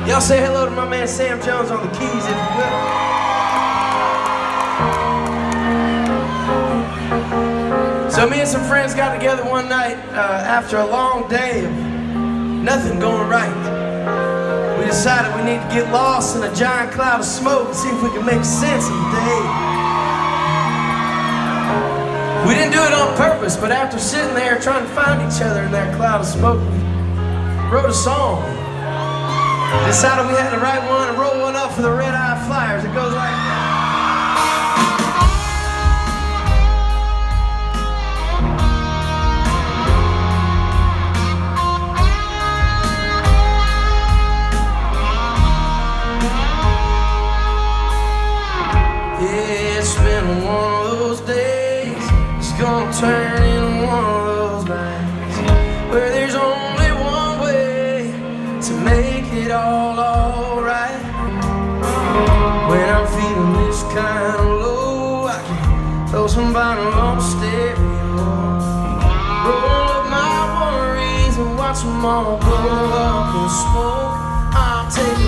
Y'all say hello to my man Sam Jones on the keys, if you will. So me and some friends got together one night after a long day of nothing going right. We decided we need to get lost in a giant cloud of smoke and see if we can make sense of the day. We didn't do it on purpose, but after sitting there trying to find each other in that cloud of smoke, we wrote a song. Decided we had to write one and roll one up for the Red Eye Flyers. It goes like that. It's been one of those days. It's gonna turn into one of those nights where there's only one way to make it all alright. When I'm feeling this kind of low, I can throw some vinyl on the stereo, roll up my worries and watch them all blow up in smoke. I'll take